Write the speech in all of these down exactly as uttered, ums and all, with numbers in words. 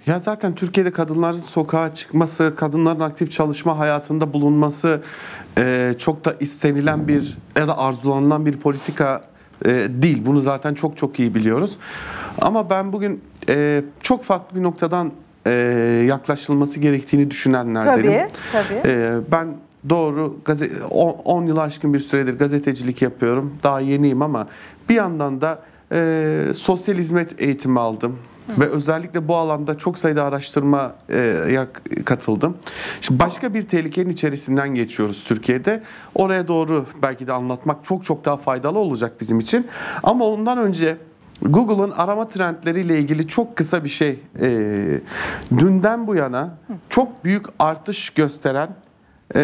Ya zaten Türkiye'de kadınların sokağa çıkması, kadınların aktif çalışma hayatında bulunması e, çok da istenilen bir ya da arzulanılan bir politika e, değil. Bunu zaten çok çok iyi biliyoruz. Ama ben bugün e, çok farklı bir noktadan e, yaklaşılması gerektiğini düşünenlerdenim. Tabii, tabii. E, ben doğru on yıl aşkın bir süredir gazetecilik yapıyorum. Daha yeniyim ama bir yandan da e, sosyal hizmet eğitimi aldım. Hı. Ve özellikle bu alanda çok sayıda araştırmaya katıldım. Şimdi başka bir tehlikenin içerisinden geçiyoruz Türkiye'de. Oraya doğru belki de anlatmak çok çok daha faydalı olacak bizim için. Ama ondan önce Google'ın arama trendleriyle ilgili çok kısa bir şey. E, dünden bu yana çok büyük artış gösteren e,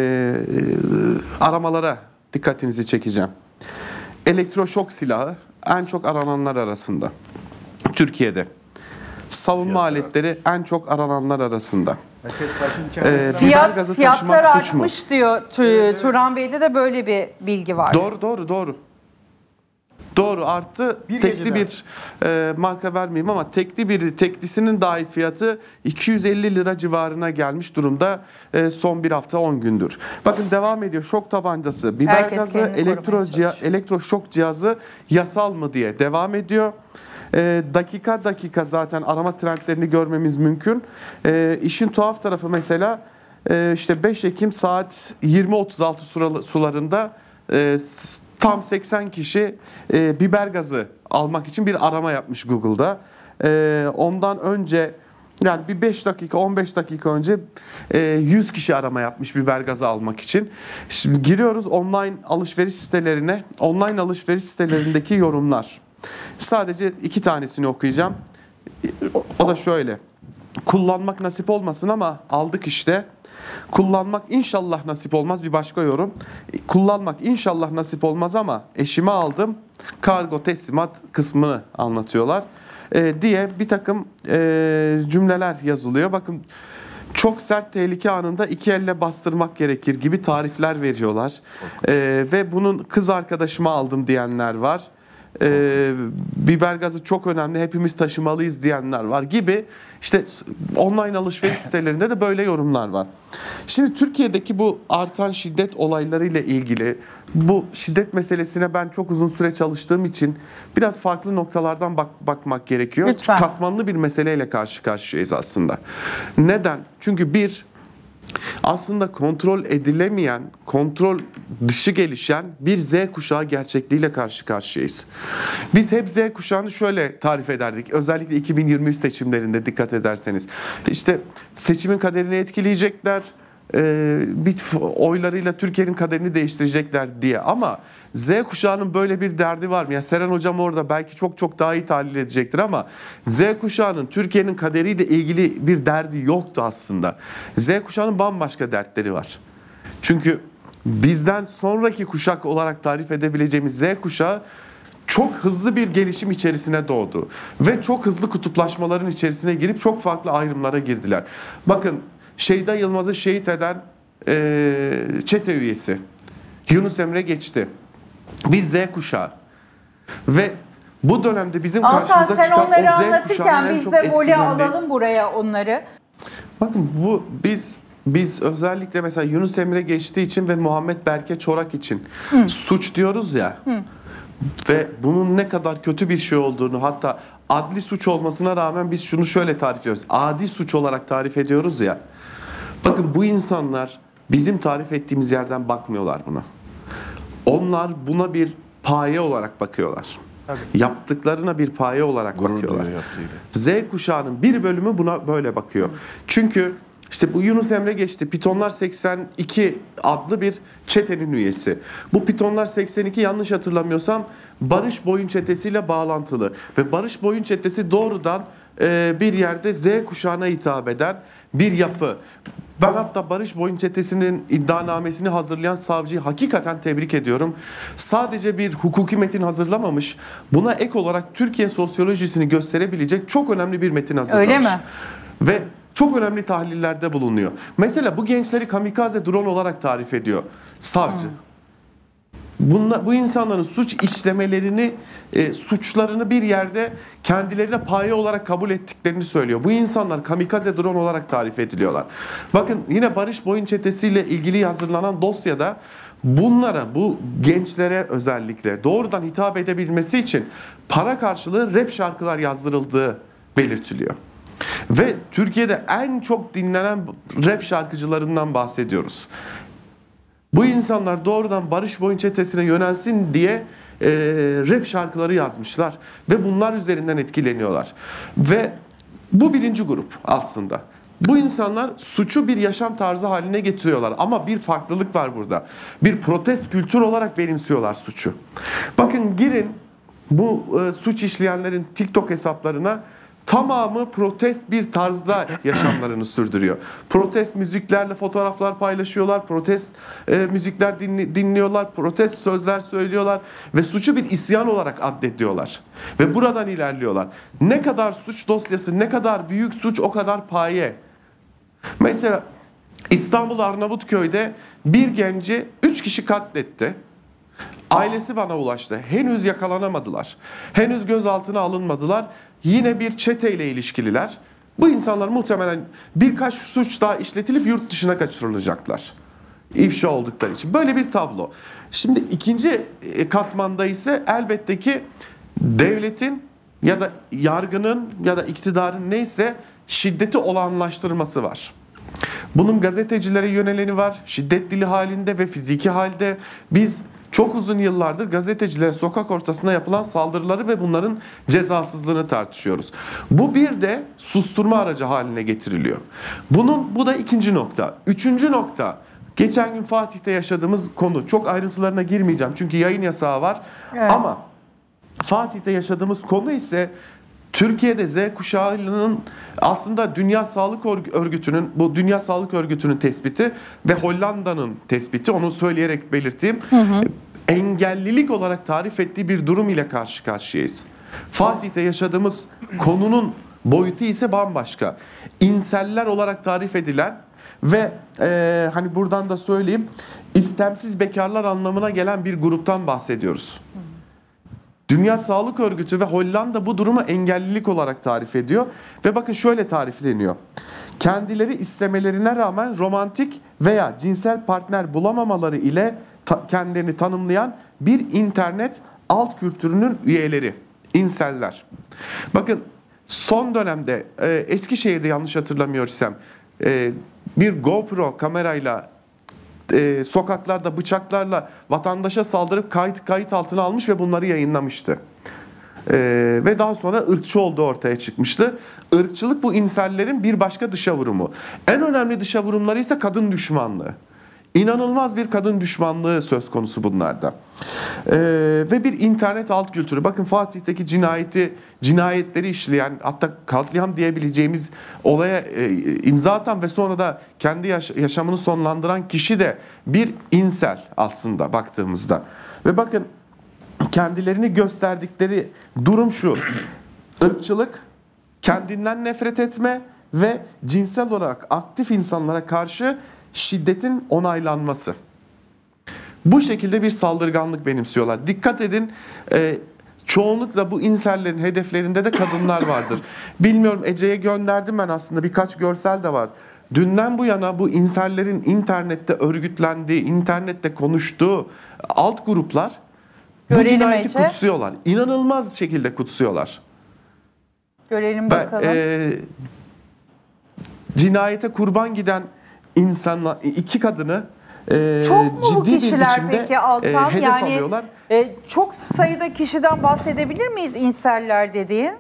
aramalara dikkatinizi çekeceğim. Elektroşok silahı en çok arananlar arasında. Türkiye'de. Savunma Fiyatlar aletleri artmış. En çok arananlar arasında. Ee, Fiyat, fiyatlar artmış diyor. Evet. Turan Bey'de de böyle bir bilgi var. Doğru doğru doğru. Doğru arttı. Bir tekli bir e, marka vermeyeyim ama tekli bir teklisinin dahi fiyatı iki yüz elli lira civarına gelmiş durumda e, son bir hafta on gündür. Bakın devam ediyor. Şok tabancası, biber Herkes gazı, elektro ciha- elektroşok cihazı yasal mı diye devam ediyor. E, dakika dakika zaten arama trendlerini görmemiz mümkün. E, işin tuhaf tarafı mesela e, işte beş Ekim saat yirmi otuz altı sularında e, tam seksen kişi e, biber gazı almak için bir arama yapmış Google'da. E, ondan önce yani bir beş dakika on beş dakika önce e, yüz kişi arama yapmış biber gazı almak için. Şimdi giriyoruz online alışveriş sitelerine. Online alışveriş sitelerindeki yorumlar. Sadece iki tanesini okuyacağım. O da şöyle. Kullanmak nasip olmasın ama aldık işte. Kullanmak inşallah nasip olmaz bir başka yorum. Kullanmak inşallah nasip olmaz ama eşime aldım. Kargo teslimat kısmını anlatıyorlar. Ee, diye bir takım e, cümleler yazılıyor. Bakın çok sert tehlike anında iki elle bastırmak gerekir gibi tarifler veriyorlar. Ee, ve bunun kız arkadaşıma aldım diyenler var. Ee, biber gazı çok önemli, hepimiz taşımalıyız diyenler var gibi. İşte online alışveriş sitelerinde de böyle yorumlar var. Şimdi Türkiye'deki bu artan şiddet olaylarıyla ilgili bu şiddet meselesine ben çok uzun süre çalıştığım için biraz farklı noktalardan bak bakmak gerekiyor. Lütfen. Katmanlı bir meseleyle karşı karşıyayız aslında. Neden? Çünkü bir, aslında kontrol edilemeyen, kontrol dışı gelişen bir Z kuşağı gerçekliğiyle karşı karşıyayız. Biz hep Z kuşağını şöyle tarif ederdik. Özellikle iki bin yirmi üç seçimlerinde dikkat ederseniz. İşte seçimin kaderini etkileyecekler, bir oylarıyla Türkiye'nin kaderini değiştirecekler diye. Ama Z kuşağının böyle bir derdi var mı? Ya Seren hocam orada belki çok çok daha iyi tahlil edecektir ama Z kuşağının Türkiye'nin kaderiyle ilgili bir derdi yoktu aslında. Z kuşağının bambaşka dertleri var. Çünkü bizden sonraki kuşak olarak tarif edebileceğimiz Z kuşağı çok hızlı bir gelişim içerisine doğdu. Ve çok hızlı kutuplaşmaların içerisine girip çok farklı ayrımlara girdiler. Bakın Şeyda Yılmaz'ı şehit eden e, çete üyesi Yunus Emre geçti. Bir Z kuşağı. Ve bu dönemde bizim Altan, karşımıza çıkan o Z kuşağının en çok anlatırken biz de voley alalım buraya onları. Bakın bu biz biz özellikle mesela Yunus Emre geçtiği için ve Muhammed Berke Çorak için Hı. suç diyoruz ya. Hı. Ve bunun ne kadar kötü bir şey olduğunu, hatta adli suç olmasına rağmen biz şunu şöyle tarif ediyoruz. Adi suç olarak tarif ediyoruz ya. Bakın bu insanlar bizim tarif ettiğimiz yerden bakmıyorlar buna. Onlar buna bir paye olarak bakıyorlar. Tabii. Yaptıklarına bir paye olarak Gurur bakıyorlar. Z kuşağının bir bölümü buna böyle bakıyor. Hı. Çünkü işte bu Yunus Emre geçti. Pitonlar seksen iki adlı bir çetenin üyesi. Bu Pitonlar seksen iki yanlış hatırlamıyorsam Barış Boyun çetesiyle bağlantılı. Ve Barış Boyun çetesi doğrudan e, bir yerde Z kuşağına hitap eden bir yapı. Ben hatta Barış Boyun çetesinin iddianamesini hazırlayan savcıyı hakikaten tebrik ediyorum. Sadece bir hukuki metin hazırlamamış, buna ek olarak Türkiye sosyolojisini gösterebilecek çok önemli bir metin hazırlamış. Öyle mi? Ve çok önemli tahlillerde bulunuyor. Mesela bu gençleri kamikaze drone olarak tarif ediyor savcı. Hmm. bunla, bu insanların suç işlemelerini, e, suçlarını bir yerde kendilerine paye olarak kabul ettiklerini söylüyor. Bu insanlar kamikaze drone olarak tarif ediliyorlar. Bakın yine Barış Boyun çetesiyle ilgili hazırlanan dosyada bunlara, bu gençlere özellikle doğrudan hitap edebilmesi için para karşılığı rap şarkılar yazdırıldığı belirtiliyor. Ve Türkiye'de en çok dinlenen rap şarkıcılarından bahsediyoruz. Bu insanlar doğrudan Barış Boyun çetesine yönelsin diye e, rap şarkıları yazmışlar ve bunlar üzerinden etkileniyorlar. Ve bu birinci grup aslında. Bu insanlar suçu bir yaşam tarzı haline getiriyorlar ama bir farklılık var burada. Bir protest kültür olarak benimsiyorlar suçu. Bakın girin bu e, suç işleyenlerin TikTok hesaplarına. Tamamı protest bir tarzda yaşamlarını sürdürüyor. Protest müziklerle fotoğraflar paylaşıyorlar, protest e, müzikler dinli, dinliyorlar, protest sözler söylüyorlar ve suçu bir isyan olarak addediyorlar. Ve buradan ilerliyorlar. Ne kadar suç dosyası, ne kadar büyük suç o kadar paye. Mesela İstanbul Arnavutköy'de bir genci üç kişi katletti. Ailesi bana ulaştı. Henüz yakalanamadılar. Henüz gözaltına alınmadılar. Yine bir çeteyle ilişkililer. Bu insanlar muhtemelen birkaç suç daha işletilip yurt dışına kaçırılacaklar. İfşa oldukları için. Böyle bir tablo. Şimdi ikinci katmanda ise elbette ki devletin ya da yargının ya da iktidarın neyse şiddeti olağanlaştırması var. Bunun gazetecilere yöneleni var. Şiddet dili halinde ve fiziki halde. Biz çok uzun yıllardır gazetecilere sokak ortasında yapılan saldırıları ve bunların cezasızlığını tartışıyoruz. Bu bir de susturma aracı haline getiriliyor. Bunun, bu da ikinci nokta. Üçüncü nokta, geçen gün Fatih'te yaşadığımız konu. Çok ayrıntılarına girmeyeceğim çünkü yayın yasağı var. Evet. Ama Fatih'te yaşadığımız konu ise Türkiye'de Z kuşağının aslında Dünya Sağlık Örgütü'nün, bu Dünya Sağlık Örgütü'nün tespiti ve Hollanda'nın tespiti, onu söyleyerek belirteyim, hı hı. engellilik olarak tarif ettiği bir durum ile karşı karşıyayız. Fatih'te yaşadığımız konunun boyutu ise bambaşka. İnseller olarak tarif edilen ve e, hani buradan da söyleyeyim, istemsiz bekarlar anlamına gelen bir gruptan bahsediyoruz. Dünya Sağlık Örgütü ve Hollanda bu durumu engellilik olarak tarif ediyor. Ve bakın şöyle tarifleniyor. Kendileri istemelerine rağmen romantik veya cinsel partner bulamamaları ile ta- kendilerini tanımlayan bir internet alt kültürünün üyeleri, inseller. Bakın son dönemde e, Eskişehir'de yanlış hatırlamıyorsam e, bir GoPro kamerayla Ee, sokaklarda bıçaklarla vatandaşa saldırıp kayıt kayıt altına almış ve bunları yayınlamıştı. Ee, ve daha sonra ırkçı olduğu ortaya çıkmıştı. Irkçılık bu insellerin bir başka dışa vurumu. En önemli dışa vurumları ise kadın düşmanlığı. İnanılmaz bir kadın düşmanlığı söz konusu bunlarda. Ee, ve bir internet alt kültürü. Bakın Fatih'teki cinayeti, cinayetleri işleyen, hatta katliam diyebileceğimiz olaya e, imza atan ve sonra da kendi yaş- yaşamını sonlandıran kişi de bir insel aslında baktığımızda. Ve bakın kendilerini gösterdikleri durum şu: ırkçılık, kendinden nefret etme ve cinsel olarak aktif insanlara karşı şiddetin onaylanması. Bu şekilde bir saldırganlık benimsiyorlar. Dikkat edin, e, çoğunlukla bu insellerin hedeflerinde de kadınlar vardır. Bilmiyorum, Ece'ye gönderdim ben aslında, birkaç görsel de var. Dünden bu yana bu insellerin internette örgütlendiği, internette konuştuğu alt gruplar bu cinayeti Ece. kutsuyorlar. İnanılmaz şekilde kutsuyorlar. Görelim bakalım. Ben, e, cinayete kurban giden insanlar, iki kadını e, çok mu ciddi kişiler bir biçimde peki Altan? e, hedef yani, alıyorlar. E, çok sayıda kişiden bahsedebilir miyiz inseller dediğin?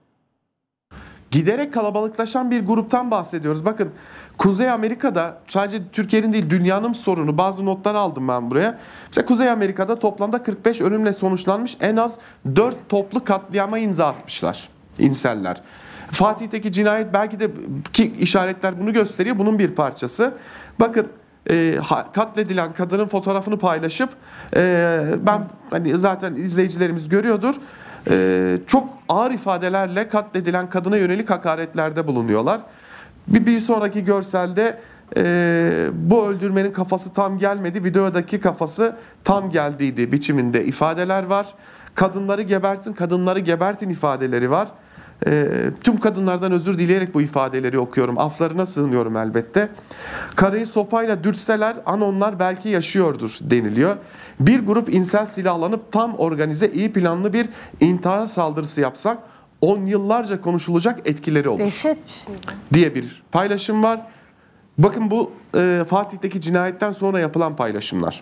Giderek kalabalıklaşan bir gruptan bahsediyoruz. Bakın Kuzey Amerika'da, sadece Türkiye'nin değil dünyanın sorunu, bazı notlar aldım ben buraya. İşte Kuzey Amerika'da toplamda kırk beş ölümle sonuçlanmış en az dört toplu katliama imza atmışlar inseller. Fatih'teki cinayet belki de, ki işaretler bunu gösteriyor, bunun bir parçası. Bakın e, katledilen kadının fotoğrafını paylaşıp e, ben hani zaten izleyicilerimiz görüyordur. E, çok ağır ifadelerle katledilen kadına yönelik hakaretlerde bulunuyorlar. Bir, bir sonraki görselde e, bu öldürmenin kafası tam gelmedi, videodaki kafası tam geldiydi biçiminde ifadeler var. Kadınları gebertin, kadınları gebertin ifadeleri var. E, tüm kadınlardan özür dileyerek bu ifadeleri okuyorum. Aflarına sığınıyorum elbette. Karıyı sopayla dürtseler anonlar belki yaşıyordur deniliyor. Bir grup insan silahlanıp tam organize, iyi planlı bir intihar saldırısı yapsak on yıllarca konuşulacak etkileri olur. Dehşet bir şey. Diye bir paylaşım var. Bakın bu e, Fatih'teki cinayetten sonra yapılan paylaşımlar.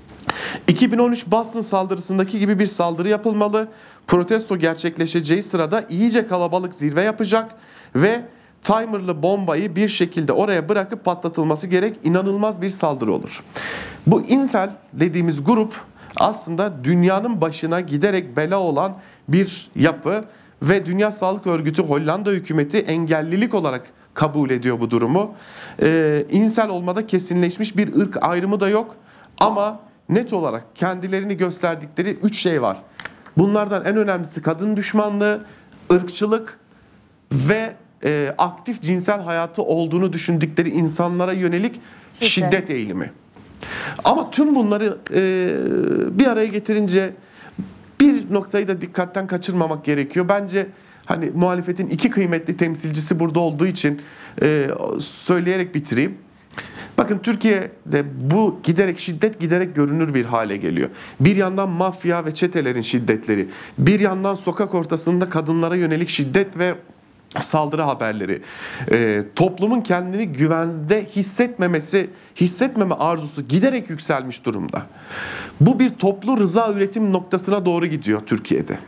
iki bin on üç Boston saldırısındaki gibi bir saldırı yapılmalı. Protesto gerçekleşeceği sırada iyice kalabalık zirve yapacak ve timerlı bombayı bir şekilde oraya bırakıp patlatılması gerek. İnanılmaz bir saldırı olur. Bu incel dediğimiz grup aslında dünyanın başına giderek bela olan bir yapı ve Dünya Sağlık Örgütü, Hollanda hükümeti engellilik olarak kabul ediyor bu durumu. Ee, incel olmada kesinleşmiş bir ırk ayrımı da yok ama net olarak kendilerini gösterdikleri üç şey var. Bunlardan en önemlisi kadın düşmanlığı, ırkçılık ve e, aktif cinsel hayatı olduğunu düşündükleri insanlara yönelik şiddet, şiddet eğilimi. Ama tüm bunları e, bir araya getirince bir noktayı da dikkatten kaçırmamak gerekiyor. Bence hani muhalefetin iki kıymetli temsilcisi burada olduğu için e, söyleyerek bitireyim. Bakın Türkiye'de bu giderek şiddet giderek görünür bir hale geliyor. Bir yandan mafya ve çetelerin şiddetleri, bir yandan sokak ortasında kadınlara yönelik şiddet ve saldırı haberleri, e, toplumun kendini güvende hissetmemesi, hissetmeme arzusu giderek yükselmiş durumda. Bu bir toplu rıza üretim noktasına doğru gidiyor Türkiye'de.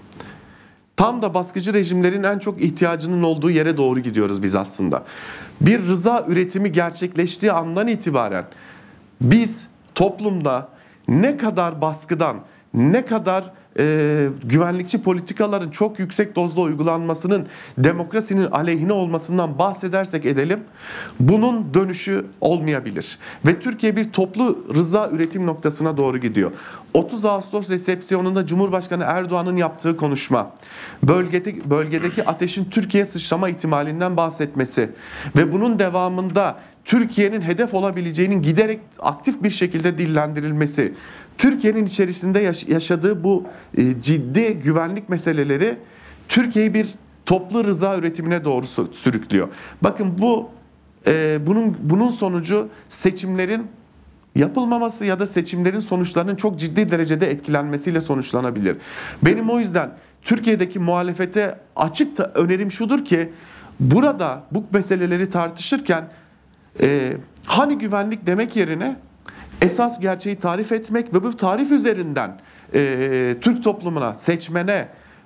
Tam da baskıcı rejimlerin en çok ihtiyacının olduğu yere doğru gidiyoruz biz aslında. Bir rıza üretimi gerçekleştiği andan itibaren biz toplumda ne kadar baskıdan, ne kadar e, güvenlikçi politikaların çok yüksek dozda uygulanmasının demokrasinin aleyhine olmasından bahsedersek edelim, bunun dönüşü olmayabilir. Ve Türkiye bir toplu rıza üretim noktasına doğru gidiyor. otuz Ağustos resepsiyonunda Cumhurbaşkanı Erdoğan'ın yaptığı konuşma, bölgedeki, bölgedeki ateşin Türkiye'ye sıçrama ihtimalinden bahsetmesi ve bunun devamında Türkiye'nin hedef olabileceğinin giderek aktif bir şekilde dillendirilmesi, Türkiye'nin içerisinde yaşadığı bu ciddi güvenlik meseleleri Türkiye'yi bir toplu rıza üretimine doğru sürüklüyor. Bakın bu bunun bunun sonucu seçimlerin yapılmaması ya da seçimlerin sonuçlarının çok ciddi derecede etkilenmesiyle sonuçlanabilir. Benim o yüzden Türkiye'deki muhalefete açık da önerim şudur ki burada bu meseleleri tartışırken e, hani güvenlik demek yerine esas gerçeği tarif etmek ve bu tarif üzerinden e, Türk toplumuna, seçmene,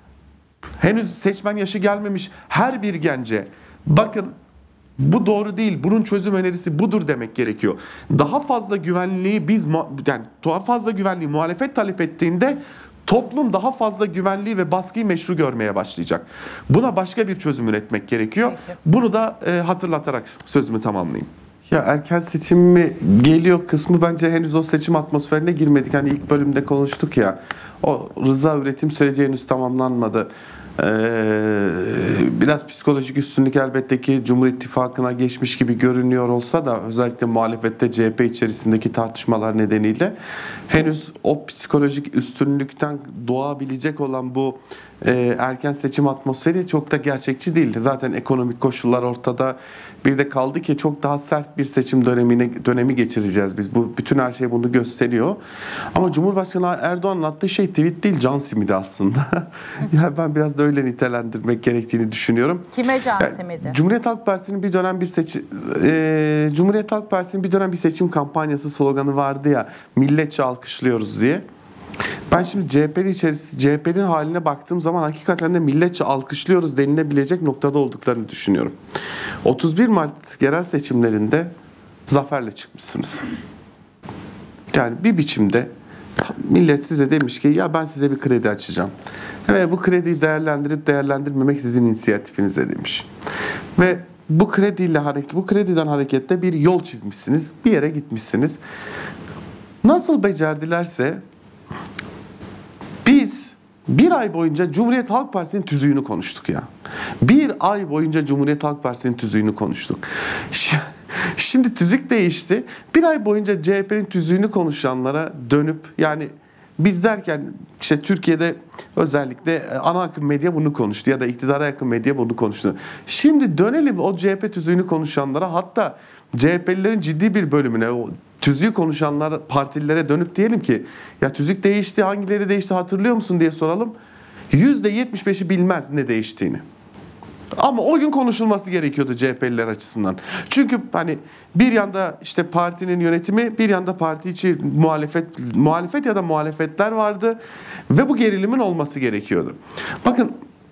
henüz seçmen yaşı gelmemiş her bir gence bakın bu doğru değil, bunun çözüm önerisi budur demek gerekiyor. Daha fazla güvenliği biz yani daha fazla güvenliği muhalefet talep ettiğinde toplum daha fazla güvenliği ve baskıyı meşru görmeye başlayacak. Buna başka bir çözüm üretmek gerekiyor. Peki. Bunu da e, hatırlatarak sözümü tamamlayayım. Ya erken seçim mi geliyor kısmı bence henüz o seçim atmosferine girmedik. Hani ilk bölümde konuştuk ya. O rıza üretim süreci henüz tamamlanmadı. Ee, biraz psikolojik üstünlük elbette ki Cumhur İttifakı'na geçmiş gibi görünüyor olsa da özellikle muhalefette C H P içerisindeki tartışmalar nedeniyle henüz o psikolojik üstünlükten doğabilecek olan bu e, erken seçim atmosferi çok da gerçekçi değil. Zaten ekonomik koşullar ortada. Bir de kaldı ki çok daha sert bir seçim dönemine dönemi geçireceğiz biz. Bu bütün her şey bunu gösteriyor. Ama Cumhurbaşkanı Erdoğan'ın attığı şey tweet değil, can simidi aslında. Ya ben biraz da öyle nitelendirmek gerektiğini düşünüyorum. Kime can simidi? Cumhuriyet Halk Partisi'nin bir dönem bir seçim e, Cumhuriyet Halk Partisi'nin bir dönem bir seçim kampanyası sloganı vardı ya, milletçe alkışlıyoruz diye. Ben şimdi C H P'nin içerisinde C H P'nin haline baktığım zaman hakikaten de milletçe alkışlıyoruz denilebilecek noktada olduklarını düşünüyorum. otuz bir Mart yerel seçimlerinde zaferle çıkmışsınız. Yani bir biçimde millet size demiş ki ya ben size bir kredi açacağım. Ve bu krediyi değerlendirip değerlendirmemek sizin inisiyatifinize demiş. Ve bu krediyle hareket, bu krediden hareketle bir yol çizmişsiniz. Bir yere gitmişsiniz. Nasıl becerdilerse biz bir ay boyunca Cumhuriyet Halk Partisi'nin tüzüğünü konuştuk ya. Bir ay boyunca Cumhuriyet Halk Partisi'nin tüzüğünü konuştuk. Şimdi tüzük değişti. Bir ay boyunca C H P'nin tüzüğünü konuşanlara dönüp, yani biz derken işte Türkiye'de özellikle ana akım medya bunu konuştu ya da iktidara yakın medya bunu konuştu. Şimdi dönelim o C H P tüzüğünü konuşanlara, hatta C H P'lilerin ciddi bir bölümüne, o tüzüğü konuşanlar partililere dönüp diyelim ki ya tüzük değişti, hangileri değişti hatırlıyor musun diye soralım. yüzde yetmiş beşi bilmez ne değiştiğini. Ama o gün konuşulması gerekiyordu C H P'liler açısından. Çünkü hani bir yanda işte partinin yönetimi, bir yanda parti içi muhalefet, muhalefet ya da muhalefetler vardı ve bu gerilimin olması gerekiyordu. Bakın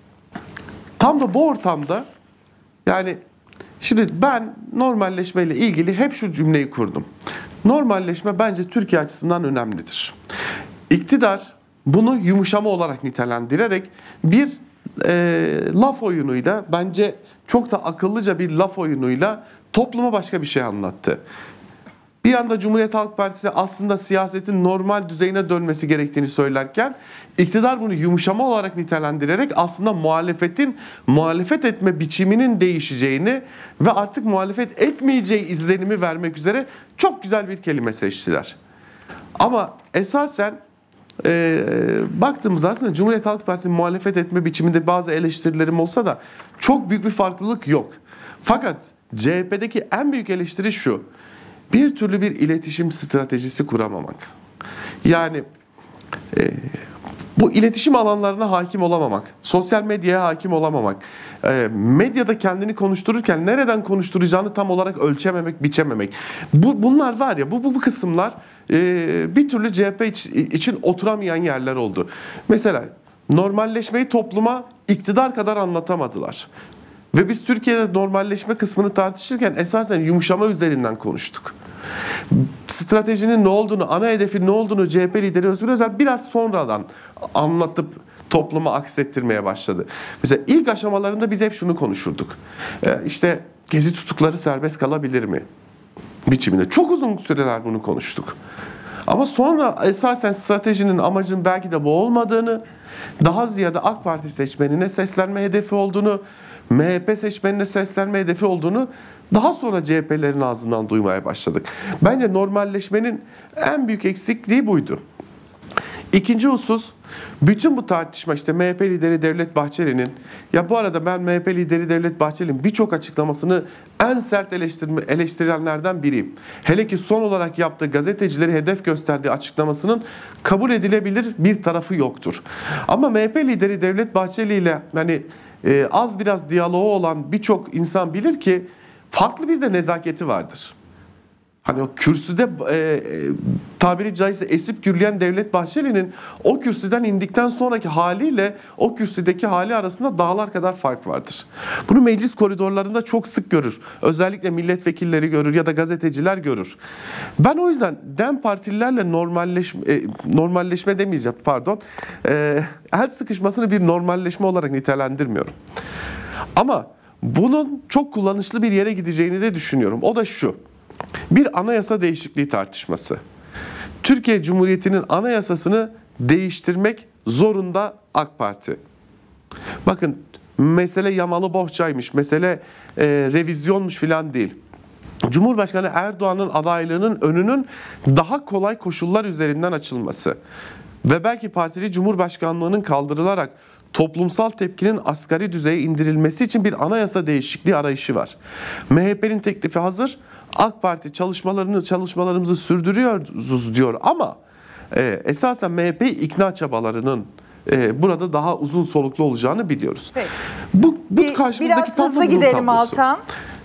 tam da bu ortamda, yani şimdi ben normalleşmeyle ilgili hep şu cümleyi kurdum. Normalleşme bence Türkiye açısından önemlidir. İktidar bunu yumuşama olarak nitelendirerek bir e, laf oyunuyla, bence çok da akıllıca bir laf oyunuyla topluma başka bir şey anlattı. Bir yanda Cumhuriyet Halk Partisi aslında siyasetin normal düzeyine dönmesi gerektiğini söylerken, iktidar bunu yumuşama olarak nitelendirerek aslında muhalefetin muhalefet etme biçiminin değişeceğini ve artık muhalefet etmeyeceği izlenimi vermek üzere çok güzel bir kelime seçtiler. Ama esasen e, baktığımızda aslında Cumhuriyet Halk Partisi'nin muhalefet etme biçiminde bazı eleştirilerim olsa da çok büyük bir farklılık yok. Fakat C H P'deki en büyük eleştiri şu: bir türlü bir iletişim stratejisi kuramamak. Yani e, bu iletişim alanlarına hakim olamamak, sosyal medyaya hakim olamamak, e, medyada kendini konuştururken nereden konuşturacağını tam olarak ölçememek, biçememek. Bu, bunlar var ya, bu, bu, bu kısımlar e, bir türlü C H P iç, için oturamayan yerler oldu. Mesela normalleşmeyi topluma iktidar kadar anlatamadılar. Ve biz Türkiye'de normalleşme kısmını tartışırken esasen yumuşama üzerinden konuştuk. Stratejinin ne olduğunu, ana hedefin ne olduğunu C H P lideri Özgür Özel biraz sonradan anlatıp topluma aksettirmeye başladı. Mesela ilk aşamalarında biz hep şunu konuşurduk. Ee, işte gezi tutukları serbest kalabilir mi biçiminde. Çok uzun süreler bunu konuştuk. Ama sonra esasen stratejinin, amacın belki de bu olmadığını, daha ziyade AK Parti seçmenine seslenme hedefi olduğunu, M H P seçmenine seslenme hedefi olduğunu daha sonra C H P'lerin ağzından duymaya başladık. Bence normalleşmenin en büyük eksikliği buydu. İkinci husus, bütün bu tartışma, işte M H P lideri Devlet Bahçeli'nin, ya bu arada ben M H P lideri Devlet Bahçeli'nin birçok açıklamasını en sert eleştirme, eleştirenlerden biriyim. Hele ki son olarak yaptığı, gazetecileri hedef gösterdiği açıklamasının kabul edilebilir bir tarafı yoktur. Ama M H P lideri Devlet Bahçeli ile hani e, az biraz diyaloğu olan birçok insan bilir ki farklı bir de nezaketi vardır. Hani o kürsüde e, tabiri caizse esip gürleyen Devlet Bahçeli'nin o kürsüden indikten sonraki haliyle o kürsüdeki hali arasında dağlar kadar fark vardır. Bunu meclis koridorlarında çok sık görür. Özellikle milletvekilleri görür ya da gazeteciler görür. Ben o yüzden DEM partililerle normalleşme, e, normalleşme demeyeceğim pardon, e, el sıkışmasını bir normalleşme olarak nitelendirmiyorum. Ama bunun çok kullanışlı bir yere gideceğini de düşünüyorum. O da şu: bir anayasa değişikliği tartışması. Türkiye Cumhuriyeti'nin anayasasını değiştirmek zorunda AK Parti. Bakın, mesele yamalı bohçaymış, mesele e, revizyonmuş filan değil. Cumhurbaşkanı Erdoğan'ın adaylığının önünün daha kolay koşullar üzerinden açılması ve belki partili cumhurbaşkanlığının kaldırılarak toplumsal tepkinin asgari düzeye indirilmesi için bir anayasa değişikliği arayışı var. M H P'nin teklifi hazır. AK Parti çalışmalarını çalışmalarımızı sürdürüyoruz diyor ama e, esasen M H P ikna çabalarının e, burada daha uzun soluklu olacağını biliyoruz. Peki. Bu, bu bir, karşımızdaki biraz hızlı gidelim Altan.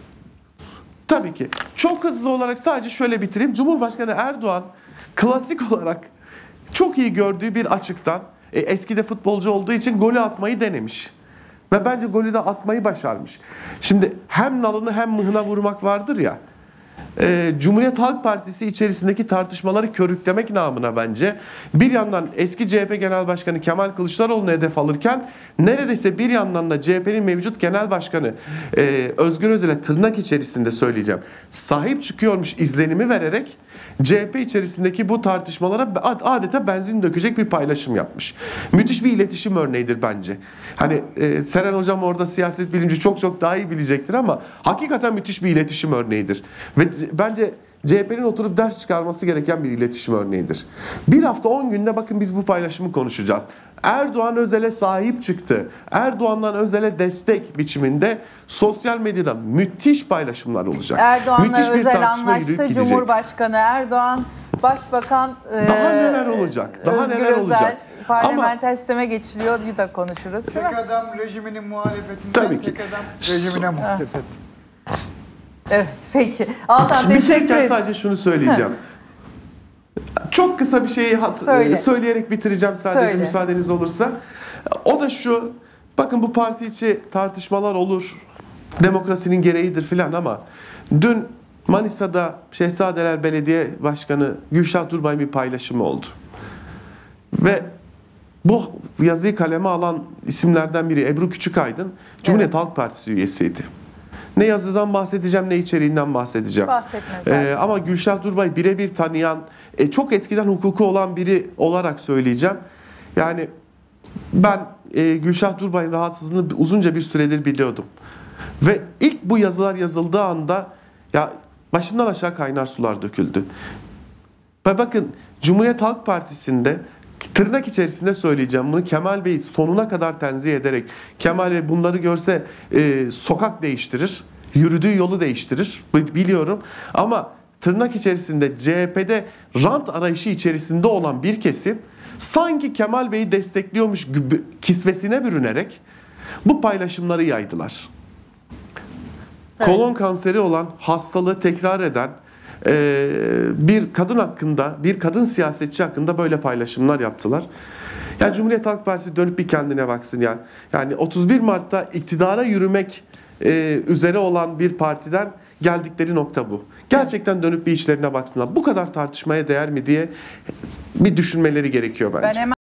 Tabii ki. Çok hızlı olarak sadece şöyle bitireyim. Cumhurbaşkanı Erdoğan klasik olarak çok iyi gördüğü bir açıktan, e, eskide futbolcu olduğu için golü atmayı denemiş. Ve bence golü de atmayı başarmış. Şimdi hem nalını hem mıhına vurmak vardır ya. E, Cumhuriyet Halk Partisi içerisindeki tartışmaları körüklemek namına bence bir yandan eski C H P Genel Başkanı Kemal Kılıçdaroğlu'nu hedef alırken neredeyse bir yandan da C H P'nin mevcut Genel Başkanı e, Özgür Özel'e tırnak içerisinde söyleyeceğim, sahip çıkıyormuş izlenimi vererek C H P içerisindeki bu tartışmalara adeta benzin dökecek bir paylaşım yapmış. Müthiş bir iletişim örneğidir bence. Hani e, Seren Hocam orada siyaset bilimci çok çok daha iyi bilecektir ama hakikaten müthiş bir iletişim örneğidir. Ve bence C H P'nin oturup ders çıkarması gereken bir iletişim örneğidir. Bir hafta on günde bakın biz bu paylaşımı konuşacağız. Erdoğan Özel'e sahip çıktı. Erdoğan'dan Özel'e destek biçiminde sosyal medyada müthiş paylaşımlar olacak. Erdoğan'la Özel anlaştı. Cumhurbaşkanı Erdoğan, Başbakan daha neler olacak? Daha Özgür neler Özel, olacak? parlamenter Ama, sisteme geçiliyor diye da konuşuruz. Tek adam rejiminin muhalefetinden tabii ki. tek adam rejimine muhalefet. Evet, peki. Altan teşekkür ederim. Sadece şunu söyleyeceğim. Çok kısa bir şeyi Söyle. söyleyerek bitireceğim sadece Söyle. müsaadeniz olursa. O da şu, bakın bu parti içi tartışmalar olur, demokrasinin gereğidir filan ama dün Manisa'da Şehzadeler Belediye Başkanı Gülşah Durbay'ın bir paylaşımı oldu. Ve bu yazıyı kaleme alan isimlerden biri Ebru Küçükaydın, Cumhuriyet evet. Halk Partisi üyesiydi. Ne yazıdan bahsedeceğim ne içeriğinden bahsedeceğim. Bahsetmez ee, ama Gülşah Durbay birebir tanıyan, e, çok eskiden hukuku olan biri olarak söyleyeceğim. Yani ben e, Gülşah Durbay'ın rahatsızlığını uzunca bir süredir biliyordum. Ve ilk bu yazılar yazıldığı anda ya başımdan aşağı kaynar sular döküldü. Ve bakın Cumhuriyet Halk Partisi'nde tırnak içerisinde söyleyeceğim bunu, Kemal Bey'i sonuna kadar tenzih ederek, Kemal Bey bunları görse e, sokak değiştirir, yürüdüğü yolu değiştirir biliyorum ama tırnak içerisinde C H P'de rant arayışı içerisinde olan bir kesim sanki Kemal Bey'i destekliyormuş kisvesine bürünerek bu paylaşımları yaydılar. Evet. Kolon kanseri olan, hastalığı tekrar eden bir kadın hakkında, bir kadın siyasetçi hakkında böyle paylaşımlar yaptılar. Yani Cumhuriyet Halk Partisi dönüp bir kendine baksın ya. Yani otuz bir Mart'ta iktidara yürümek üzere olan bir partiden geldikleri nokta bu. Gerçekten dönüp bir işlerine baksınlar. Bu kadar tartışmaya değer mi diye bir düşünmeleri gerekiyor bence. Ben hemen